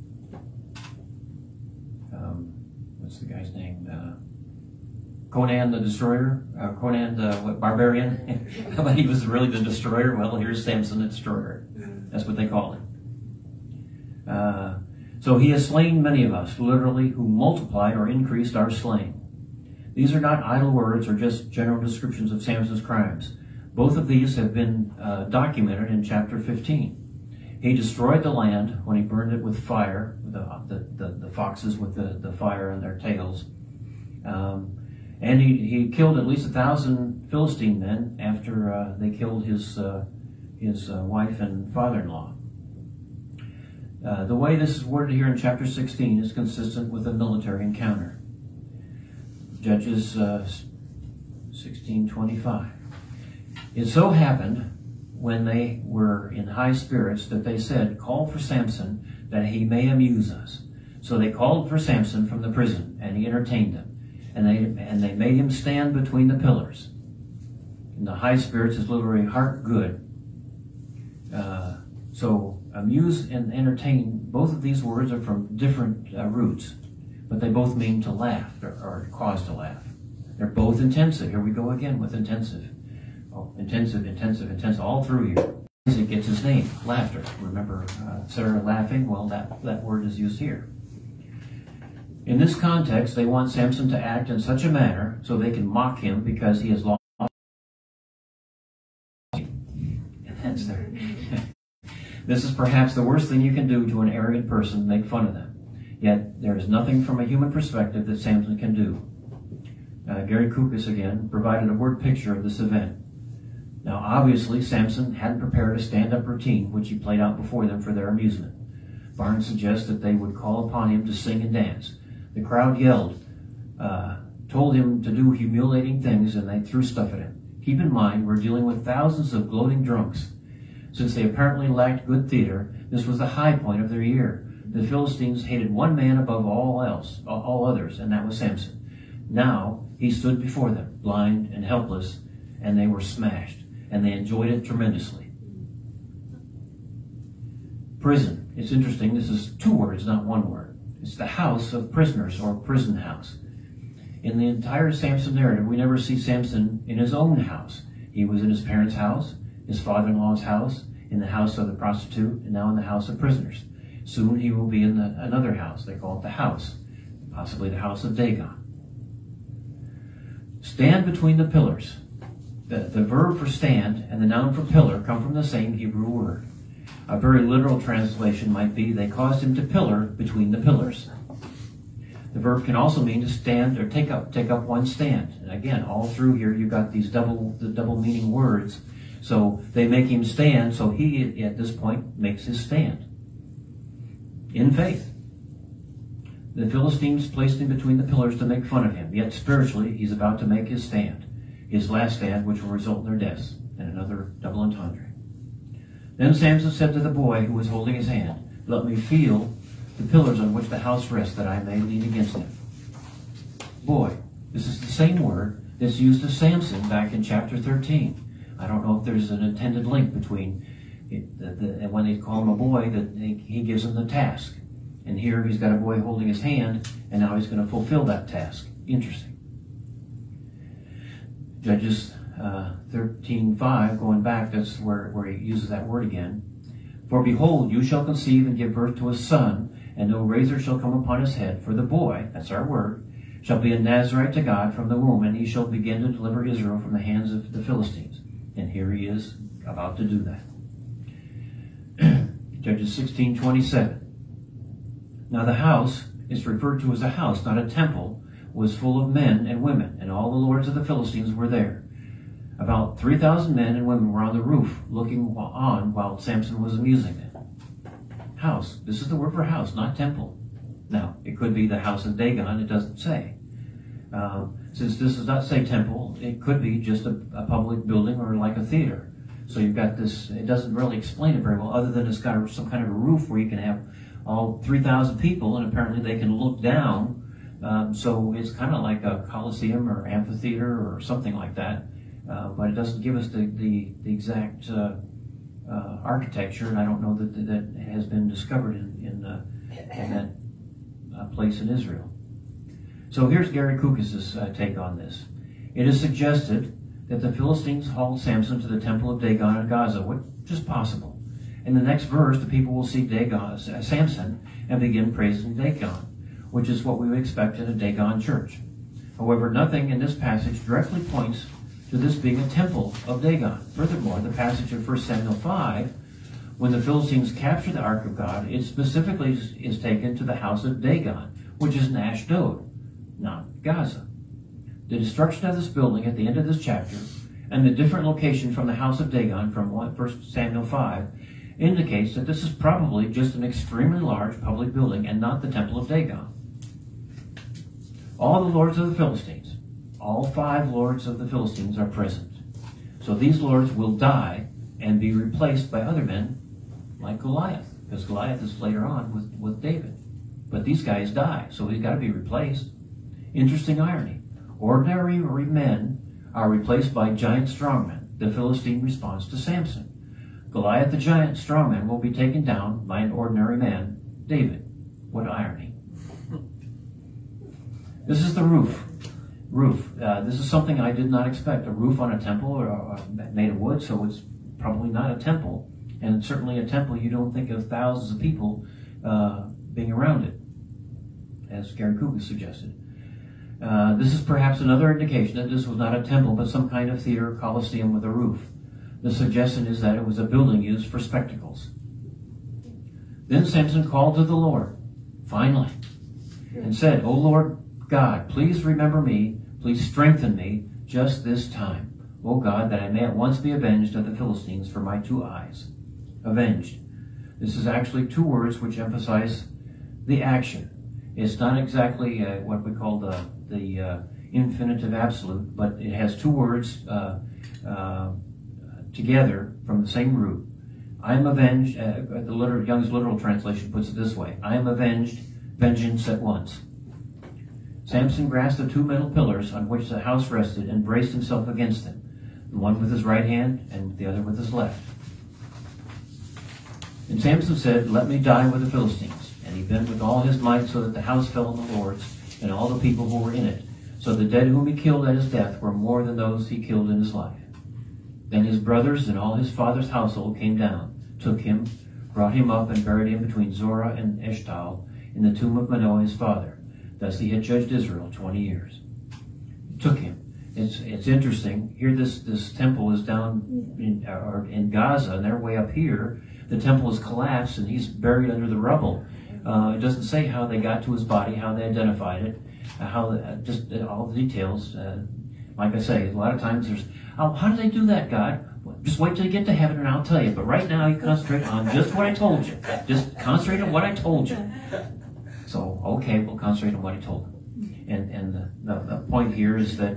um, what's the guy's name? Uh, Conan the Destroyer? Uh, Conan the what, Barbarian? But he was really the destroyer. Well, here's Samson the Destroyer. That's what they call him. Uh, so he has slain many of us, literally, who multiplied or increased our slain. These are not idle words or just general descriptions of Samson's crimes. Both of these have been uh, documented in chapter fifteen. He destroyed the land when he burned it with fire, the, the, the, the foxes with the, the fire in their tails. Um, and he, he killed at least a thousand Philistine men after uh, they killed his, uh, his uh, wife and father-in-law. Uh, the way this is worded here in chapter sixteen is consistent with a military encounter. Judges uh, sixteen twenty-five. It so happened when they were in high spirits that they said, "Call for Samson that he may amuse us." So they called for Samson from the prison, and he entertained them, and they and they made him stand between the pillars. And the high spirits is literally heart good. Uh, so amuse and entertain, both of these words are from different uh, roots, but they both mean to laugh or, or cause to laugh. They're both intensive. Here we go again with intensive. Oh, intensive, intensive, intensive, all through here. It gets his name, laughter. Remember uh, Sarah laughing? Well, that, that word is used here. In this context, they want Samson to act in such a manner so they can mock him because he has lost. And that's there. This is perhaps the worst thing you can do to an arrogant person, make fun of them. Yet there is nothing from a human perspective that Samson can do. Uh, Gary Kukas again provided a word picture of this event. Now obviously Samson hadn't prepared a stand-up routine which he played out before them for their amusement. Barnes suggests that they would call upon him to sing and dance. The crowd yelled, uh, told him to do humiliating things, and they threw stuff at him. Keep in mind, we're dealing with thousands of gloating drunks. Since they apparently lacked good theater, this was the high point of their year. The Philistines hated one man above all else, all others, and that was Samson. Now he stood before them, blind and helpless, and they were smashed, and they enjoyed it tremendously. Prison. It's interesting. This is two words, not one word. It's the house of prisoners, or prison house. In the entire Samson narrative, we never see Samson in his own house. He was in his parents' house, his father-in-law's house, in the house of the prostitute, and now in the house of prisoners. Soon he will be in the, another house. They call it the house, possibly the house of Dagon. Stand between the pillars. The, the verb for stand and the noun for pillar come from the same Hebrew word. A very literal translation might be, they caused him to pillar between the pillars. The verb can also mean to stand or take up take up one stand. And again, all through here you've got these double the double meaning words. So they make him stand, so he at this point makes his stand. In faith. The Philistines placed him between the pillars to make fun of him, yet spiritually he's about to make his stand, his last stand, which will result in their deaths, and another double entendre. Then Samson said to the boy who was holding his hand, "Let me feel the pillars on which the house rests, that I may lean against them." Boy, this is the same word that's used of Samson back in chapter thirteen. I don't know if there's an intended link between it, the, the, and when they call him a boy, that they, he gives him the task. And here he's got a boy holding his hand, and now he's going to fulfill that task. Interesting. Judges uh, thirteen five, going back, that's where, where he uses that word again. "For behold, you shall conceive and give birth to a son, and no razor shall come upon his head. For the boy," that's our word, "shall be a Nazarite to God from the womb, and he shall begin to deliver Israel from the hands of the Philistines." And here he is about to do that. Judges sixteen twenty-seven. "Now the house," is referred to as a house, not a temple, "was full of men and women, and all the lords of the Philistines were there. About three thousand men and women were on the roof, looking on while Samson was amusing them." House. This is the word for house, not temple. Now, it could be the house of Dagon, it doesn't say. Uh, since this does not say temple, it could be just a, a public building or like a theater. So you've got this, it doesn't really explain it very well, other than it's got some kind of a roof where you can have all three thousand people, and apparently they can look down. Um, so it's kind of like a coliseum or amphitheater or something like that. Uh, but it doesn't give us the, the, the exact uh, uh, architecture, and I don't know that that has been discovered in, in, uh, in that uh, place in Israel. So here's Gary Kukis' uh, take on this. It is suggested that the Philistines hauled Samson to the temple of Dagon in Gaza, which is possible. In the next verse, the people will see Dagon, uh, Samson and begin praising Dagon, which is what we would expect in a Dagon church. However, nothing in this passage directly points to this being a temple of Dagon. Furthermore, the passage of First Samuel five, when the Philistines capture the Ark of God, it specifically is, is taken to the house of Dagon, which is in Ashdod, not Gaza. The destruction of this building at the end of this chapter and the different location from the house of Dagon from First Samuel five indicates that this is probably just an extremely large public building and not the temple of Dagon. All the lords of the Philistines, all five lords of the Philistines are present. So these lords will die and be replaced by other men like Goliath, because Goliath is later on with, with David. But these guys die, so he's got to be replaced. Interesting irony. Ordinary men are replaced by giant strongmen, the Philistine response to Samson. Goliath, the giant strongman, will be taken down by an ordinary man, David. What irony. This is the roof. Roof. Uh, this is something I did not expect. A roof on a temple or, or made of wood, so it's probably not a temple. And certainly a temple, you don't think of thousands of people uh, being around it, as Gary Kukis suggested. Uh, this is perhaps another indication that this was not a temple, but some kind of theater or coliseum with a roof. The suggestion is that it was a building used for spectacles. Then Samson called to the Lord, finally, and said, O Lord God, please remember me, please strengthen me just this time, O God, that I may at once be avenged of the Philistines for my two eyes. Avenged. This is actually two words which emphasize the action. It's not exactly uh, what we call the, the uh, infinitive absolute, but it has two words uh, uh, together from the same root. I am avenged, uh, the literal, Young's literal translation puts it this way, I am avenged, vengeance at once. Samson grasped the two metal pillars on which the house rested and braced himself against them, the one with his right hand and the other with his left. And Samson said, let me die with the Philistines. And he bent with all his might so that the house fell on the lords and all the people who were in it. So the dead whom he killed at his death were more than those he killed in his life. Then his brothers and all his father's household came down, took him, brought him up, and buried him between Zorah and Eshtaol in the tomb of Manoah his father. Thus he had judged Israel twenty years. Took him. It's it's interesting. Here this, this temple is down in, or in Gaza, and they're way up here. The temple is collapsed, and he's buried under the rubble. Uh, it doesn't say how they got to his body, how they identified it, uh, how uh, just uh, all the details. Uh, like I say, a lot of times there's, oh, how do they do that, God? Well, just wait till you get to heaven, and I'll tell you. But right now, you concentrate on just what I told you. Just concentrate on what I told you. So, okay, we'll concentrate on what he told them. And and the, the, the point here is that,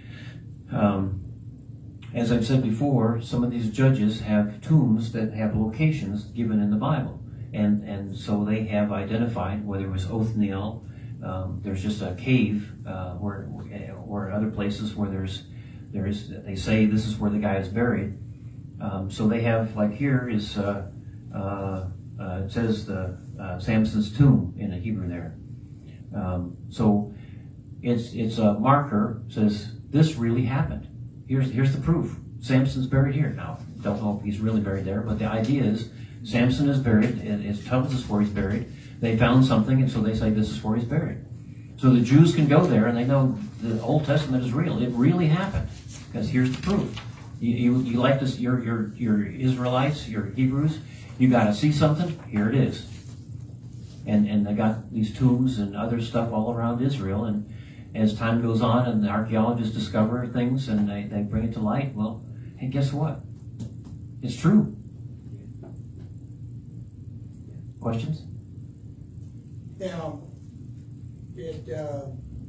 um, as I've said before, some of these judges have tombs that have locations given in the Bible. And and so they have identified whether it was Othniel, um, there's just a cave, uh, where, or other places where there's, there is, they say this is where the guy is buried. Um, so they have, like here is, uh, uh, uh, it says the uh, Samson's tomb in the Hebrew there. Um, so it's it's a marker, says this really happened. Here's here's the proof. Samson's buried here. Now, don't know if he's really buried there, but the idea is Samson is buried, and it tells us where he's buried. They found something, and so they say this is where he's buried. So the Jews can go there, and they know the Old Testament is real. It really happened, because here's the proof. You, you, you like this, your, your, your Israelites, your Hebrews, you got to see something, here it is. And, and they got these tombs and other stuff all around Israel, and as time goes on and the archaeologists discover things and they, they bring it to light, well, hey, guess what? It's true. Questions? Now, it, uh,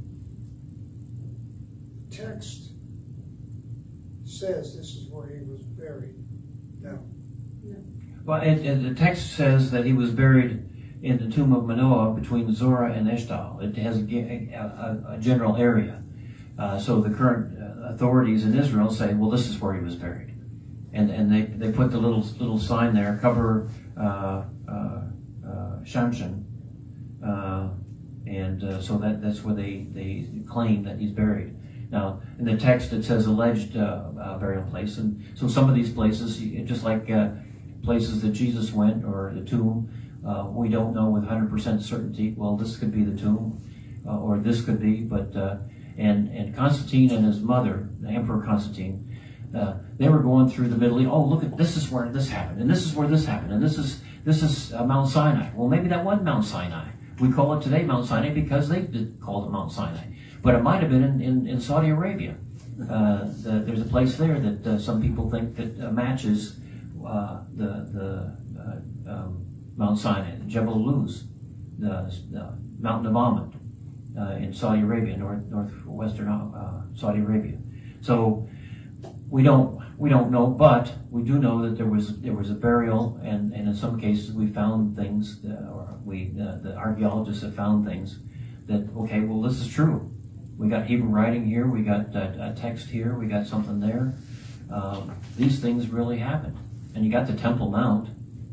text says this is where he was buried. No. Well, it, it, the text says that he was buried in the tomb of Manoah between Zorah and Eshtal. It has a, a, a general area. Uh, so the current uh, authorities in Israel say, well, this is where he was buried. And and they, they put the little little sign there, cover uh, uh, uh, Shamshin. Uh, and uh, so that, that's where they, they claim that he's buried. Now, in the text it says alleged uh, uh, burial place. And so some of these places, just like uh, places that Jesus went, or the tomb, uh, we don't know with one hundred percent certainty, well, this could be the tomb, uh, or this could be, but, uh, and, and Constantine and his mother, the Emperor Constantine, uh, they were going through the Middle East. Oh, look at, this is where this happened, and this is where this happened, and this is, this is uh, Mount Sinai. Well, maybe that was Mount Sinai. We call it today Mount Sinai because they did call it Mount Sinai. But it might have been in, in, in Saudi Arabia. Uh, the, there's a place there that uh, some people think that uh, matches uh, the, the uh, um, Mount Sinai, Jebel Luz, the, the Mountain of Ammon uh, in Saudi Arabia, north northwestern uh, Saudi Arabia. So we don't we don't know, but we do know that there was there was a burial, and, and in some cases we found things, that, or we uh, the archaeologists have found things that, okay, well, this is true. We got Hebrew writing here, we got a, a text here, we got something there. Um, these things really happened. And you got the Temple Mount.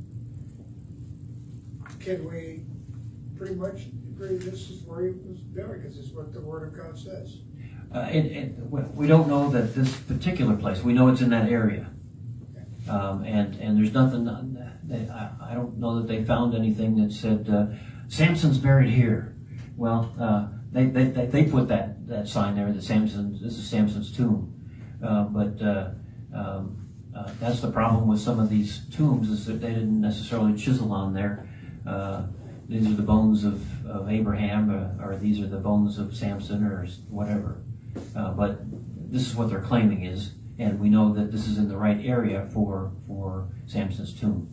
Can we pretty much agree this is where he was buried, because it's what the Word of God says? Uh, it, it, we don't know that this particular place, we know it's in that area. Um, and, and there's nothing, they, I, I don't know that they found anything that said, uh, Samson's buried here. Well, uh, They, they, they put that, that sign there that Samson, this is Samson's tomb. Uh, but uh, um, uh, that's the problem with some of these tombs, is that they didn't necessarily chisel on there. Uh, these are the bones of, of Abraham, uh, or these are the bones of Samson, or whatever. Uh, but this is what they're claiming is, and we know that this is in the right area for, for Samson's tomb.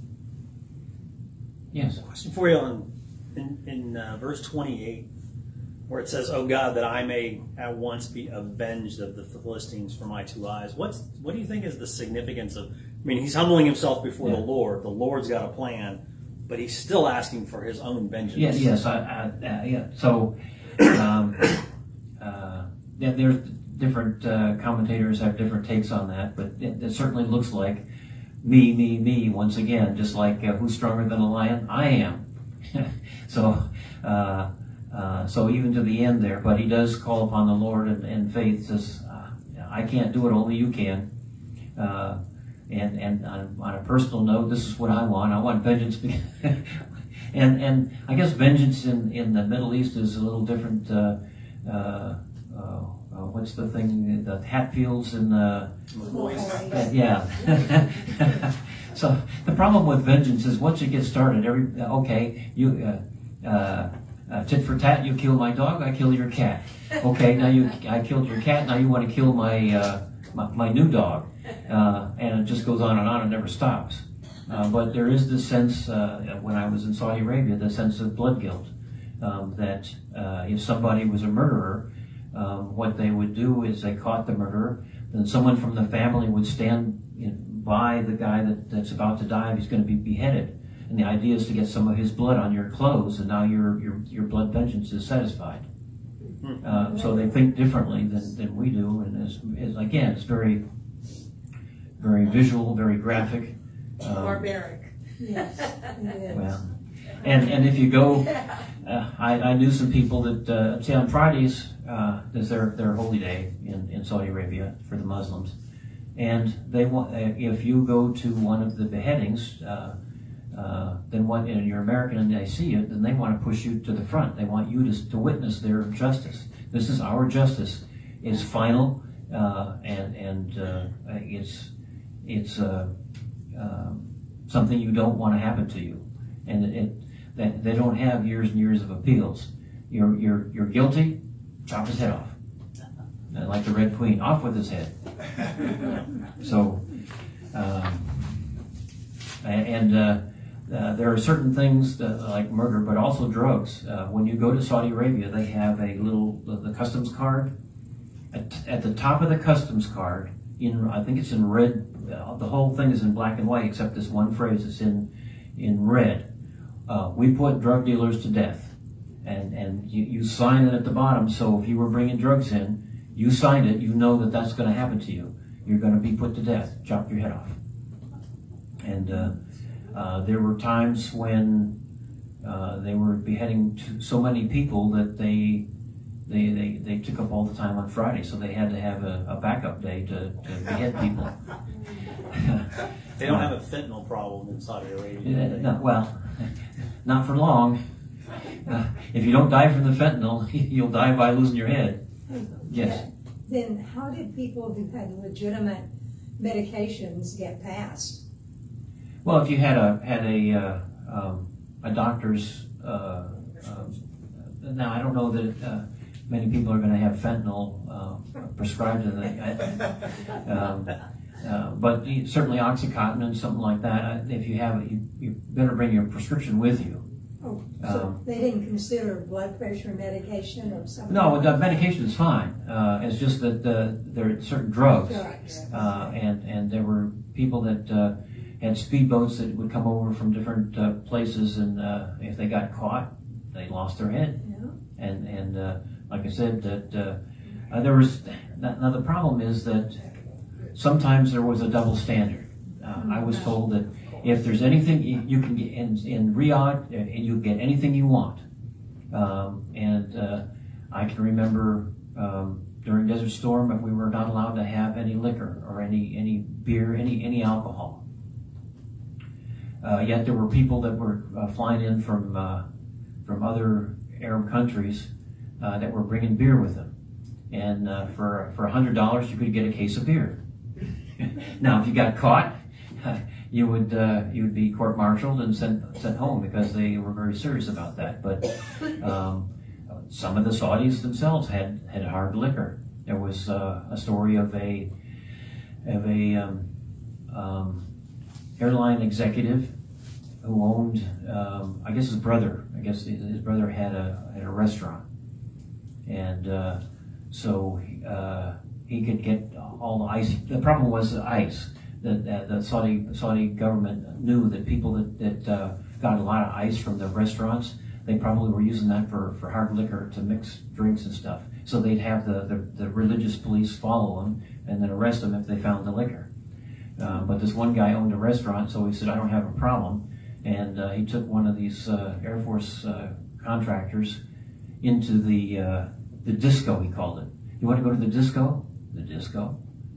Yes? Question for you on, in, in uh, verse twenty-eight. Where it says, "Oh God, that I may at once be avenged of the Philistines for my two eyes." What's what do you think is the significance of? I mean, he's humbling himself before yeah. the Lord. The Lord's got a plan, but he's still asking for his own vengeance. Yes, yes, I, I, uh, yeah. So, um, uh, yeah, there's different uh, commentators have different takes on that, but it, it certainly looks like me, me, me. Once again, just like uh, who's stronger than a lion? I am. so. Uh, Uh, so even to the end there, but he does call upon the Lord in, in faith, says, uh, I can't do it, only you can. Uh, and and on, on a personal note, this is what I want. I want vengeance. and and I guess vengeance in, in the Middle East is a little different. Uh, uh, uh, uh, what's the thing? The Hatfields and the... Uh, yeah. So the problem with vengeance is once you get started, every okay, you... Uh, uh, Uh, tit for tat, you kill my dog, I kill your cat. Okay, now you, I killed your cat, now you want to kill my, uh, my, my new dog. Uh, and it just goes on and on and never stops. Uh, but there is this sense, uh, when I was in Saudi Arabia, the sense of blood guilt. Um, that uh, if somebody was a murderer, um, what they would do is they caught the murderer, then someone from the family would stand by the guy that, that's about to die, he's going to be beheaded. And the idea is to get some of his blood on your clothes, and now your your, your blood vengeance is satisfied. Uh, so they think differently than, than we do, and it's, it's, again, it's very, very visual, very graphic. Um, Barbaric. Yes. Well, and and if you go, uh, I, I knew some people that uh, say on Fridays uh, is their their holy day in, in Saudi Arabia for the Muslims, and they want uh, if you go to one of the beheadings. Uh, Uh, then what, and you're American and they see it, then they want to push you to the front. They want you to, to witness their justice. This is our justice. It's final, uh, and and uh, it's it's uh, uh, something you don't want to happen to you. And it, it that they don't have years and years of appeals. You're you're you're guilty. Chop his head off. And like the Red Queen, off with his head. So, um, and. Uh, uh, there are certain things that, like murder, but also drugs. Uh, when you go to Saudi Arabia, they have a little the, the customs card. At, at the top of the customs card, in I think it's in red. Uh, the whole thing is in black and white, except this one phrase is in in red. Uh, we put drug dealers to death, and and you, you sign it at the bottom. So if you were bringing drugs in, you signed it. You know that that's going to happen to you. You're going to be put to death. Chop your head off. And uh, uh, there were times when uh, they were beheading t- so many people that they, they they they took up all the time on Friday, so they had to have a, a backup day to, to behead people. They don't have a fentanyl problem in Saudi Arabia. Uh, no, well, not for long. Uh, if you don't die from the fentanyl, you'll die by losing your head. Yes. Then how did people who had legitimate medications get passed? Well, if you had a had a uh, um, a doctor's uh, uh, now I don't know that uh, many people are going to have fentanyl uh, prescribed to them, um, uh, but certainly OxyContin and something like that. If you have it, you, you better bring your prescription with you. Oh, so Um, they didn't consider blood pressure medication or something? No, the medication is fine. Uh, it's just that uh, there are certain drugs, Drugs. uh, and and there were people that uh, had speedboats that would come over from different uh, places, and uh, if they got caught, they lost their head. Yeah. And and uh, like I said, that uh, uh, there was now the problem is that sometimes there was a double standard. Uh, I was told that if there's anything you, you can get in, in Riyadh, uh, you get anything you want. Um, and uh, I can remember um, during Desert Storm, we were not allowed to have any liquor or any any beer, any any alcohol. Uh, yet there were people that were uh, flying in from uh, from other Arab countries uh, that were bringing beer with them, and uh, for for a hundred dollars you could get a case of beer. Now, if you got caught, you would uh, you would be court-martialed and sent sent home because they were very serious about that. But um, some of the Saudis themselves had had hard liquor. There was uh, a story of a of a um, um, airline executive who owned, um, I guess his brother. I guess his brother had a had a restaurant, and uh, so uh, he could get all the ice. The problem was the ice. The, the Saudi Saudi government knew that people that, that uh, got a lot of ice from the restaurants, they probably were using that for, for hard liquor to mix drinks and stuff. So they'd have the, the, the religious police follow them and then arrest them if they found the liquor. Uh, but this one guy owned a restaurant, so he said, I don't have a problem. And uh, he took one of these uh, Air Force uh, contractors into the, uh, the disco, he called it. You want to go to the disco? The disco.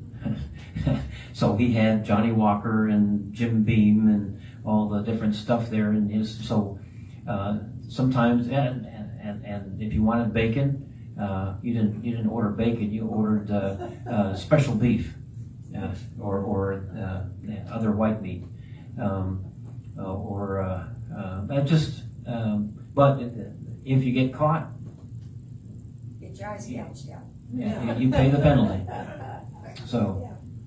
So he had Johnny Walker and Jim Beam and all the different stuff there in his. So uh, sometimes, and, and and if you wanted bacon, uh, you didn't you didn't order bacon. You ordered uh, uh, special beef uh, or or uh, other white meat, um, uh, or uh, uh, just. Um, but if you get caught, Get your eyes gouged out. yeah, you, you pay the penalty. So.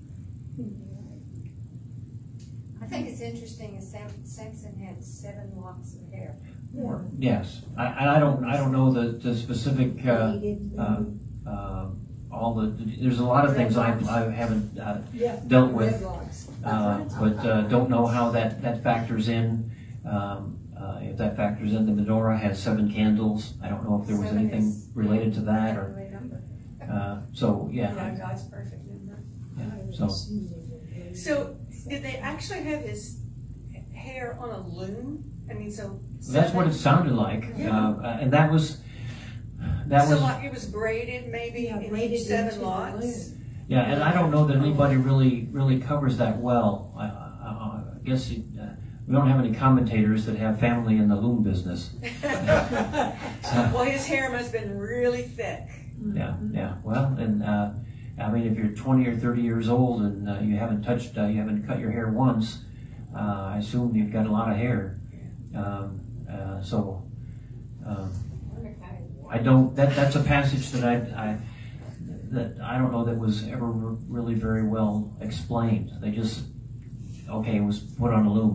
I think it's interesting that Sam, Samson had seven locks of hair. Yeah. Yes, I, and I don't, I don't know the, the specific, uh, uh, uh, all the, there's a lot of things I, I haven't uh, Yeah. dealt with, Dreadlocks. uh, but uh, don't know how that, that factors in. Um, uh, if that factors in, the menorah has seven candles. I don't know if there was Seven anything is related to that, or, heavenly number. uh, so, yeah. Yeah, God's perfect number. Yeah, so, So, did they actually have his hair on a loom? I mean, so. that's what it sounded like, Yeah. uh, and that was, that So was. like it was braided maybe Yeah, in braided each into seven the lots? loom. Yeah, and I don't know that anybody really really covers that well. I, I, I guess it, uh, we don't have any commentators that have family in the loom business. Well, his hair must have been really thick. Yeah, yeah. Well, and uh, I mean, if you're twenty or thirty years old and uh, you haven't touched, uh, you haven't cut your hair once, uh, I assume you've got a lot of hair. Um, uh, so um, I don't. That that's a passage that I, I that I don't know that was ever really very well explained. They just okay, it was put on a loom.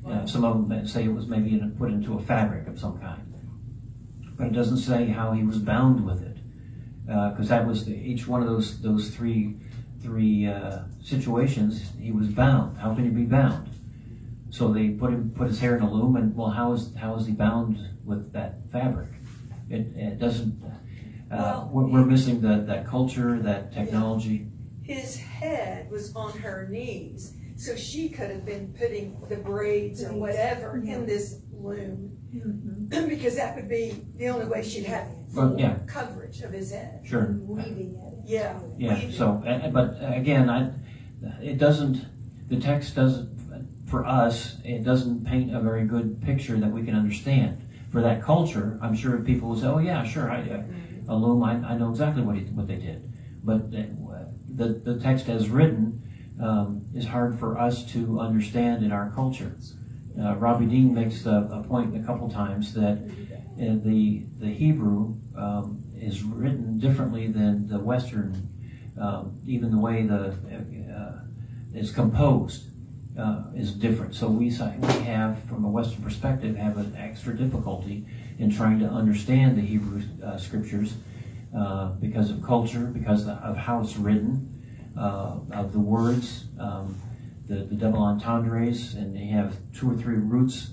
Uh, some of them say it was maybe in, put into a fabric of some kind. But it doesn't say how he was bound with it. Because uh, that was the, each one of those those three three uh, situations, he was bound. How can he be bound? So they put him put his hair in a loom, and well, how is how is he bound with that fabric? It, it doesn't. Uh, Well, we're, we're missing the, that culture, that technology. His head was on her knees, so she could have been putting the braids or whatever in this loom, Mhm. because that would be the only way she'd have But yeah, coverage of his head. sure. Weaving at it. Yeah. Yeah. Weaving. So, uh, but again, I, it doesn't. The text doesn't. For us, it doesn't paint a very good picture that we can understand. For that culture, I'm sure people will say, "Oh yeah, sure, I, uh, a loom. I, I know exactly what he, what they did." But uh, the the text as written um, is hard for us to understand in our culture. Uh, Robbie Dean makes a, a point a couple times that uh, the the Hebrew um, is written differently than the Western, um, even the way the uh, is composed uh, is different. So we we have, from a Western perspective, have an extra difficulty in trying to understand the Hebrew uh, scriptures uh, because of culture, because of how it's written, uh, of the words. Um, The, the double entendres, and they have two or three roots,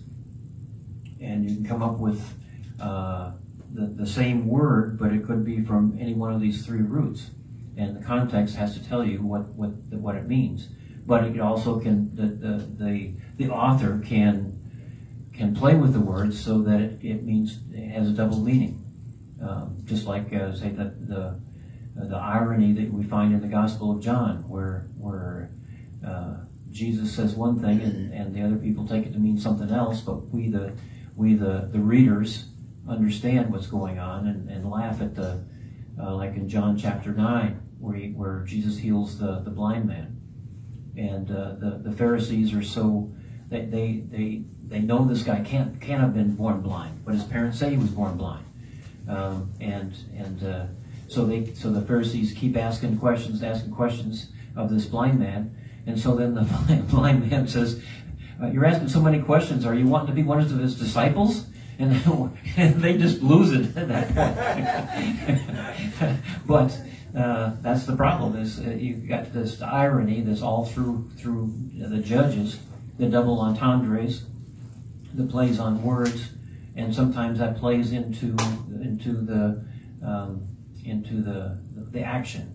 and you can come up with uh, the, the same word, but it could be from any one of these three roots, and the context has to tell you what what what it means. But it also can the the the, the author can can play with the words so that it, it means it has a double meaning, um, just like uh, say the the the irony that we find in the Gospel of John, where where uh, Jesus says one thing and, and the other people take it to mean something else, but we the we the, the readers understand what's going on and, and laugh at the uh, like in John chapter nine where he, where Jesus heals the, the blind man, and uh, the the Pharisees are so they, they they they know this guy can't can't have been born blind, but his parents say he was born blind, um, and and uh, so they so the Pharisees keep asking questions asking questions of this blind man. And so then the blind man says, uh, "You're asking so many questions. Are you wanting to be one of his disciples?" And, and they just lose it at that point. But uh, that's the problem: is uh, you've got this irony that's all through through the judges, the double entendres, the plays on words, and sometimes that plays into into the um, into the the action.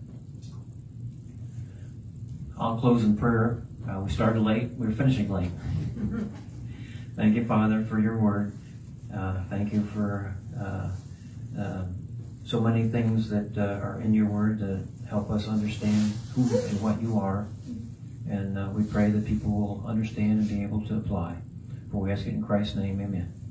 I'll close in prayer. Uh, we started late. We're finishing late. Thank you, Father, for your word. Uh, thank you for uh, uh, so many things that uh, are in your word to help us understand who and what you are. And uh, we pray that people will understand and be able to apply. For we ask it in Christ's name, amen.